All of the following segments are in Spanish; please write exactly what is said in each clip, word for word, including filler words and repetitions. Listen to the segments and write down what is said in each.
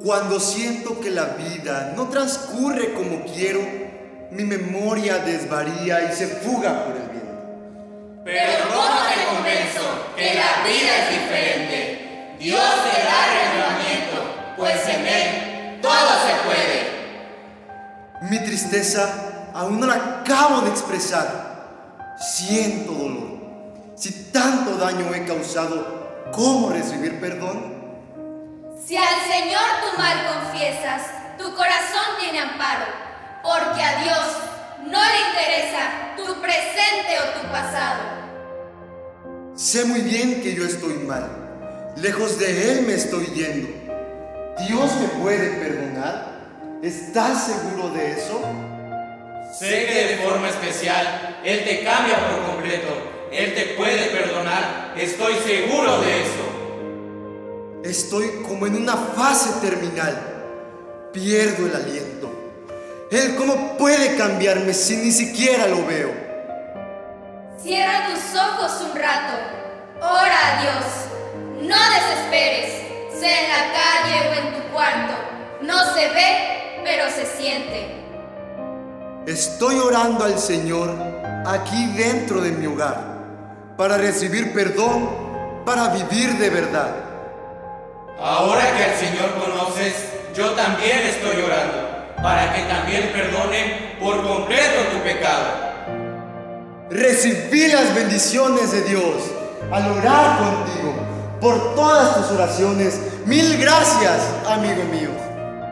Cuando siento que la vida no transcurre como quiero, mi memoria desvaría y se fuga por el viento. Pero ¿cómo te convenzo que la vida es diferente? Dios te da renovamiento, pues en Él todo se puede. Mi tristeza aún no la acabo de expresar. Siento dolor. Si tanto daño he causado, ¿cómo recibir perdón? Si al Señor tu mal confiesas, tu corazón tiene amparo, porque a Dios no le interesa tu presente o tu pasado. Sé muy bien que yo estoy mal. Lejos de Él me estoy yendo. ¿Dios me puede perdonar? ¿Estás seguro de eso? Sé que de forma especial Él te cambia por completo. Él te puede perdonar. Estoy seguro de eso. Estoy como en una fase terminal. Pierdo el aliento. Él, ¿cómo puede cambiarme si ni siquiera lo veo? Cierra tus ojos un rato. Ora a Dios. No desesperes. Sea en la calle o en tu cuarto. No se ve, pero se siente. Estoy orando al Señor aquí dentro de mi hogar, para recibir perdón, para vivir de verdad. Ahora que al Señor conoces, yo también estoy orando, para que también perdone por completo tu pecado. Recibí las bendiciones de Dios al orar contigo por todas tus oraciones. Mil gracias, amigo mío.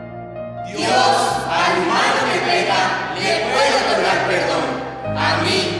Dios al humano que pega le puede otorgar perdón. A mí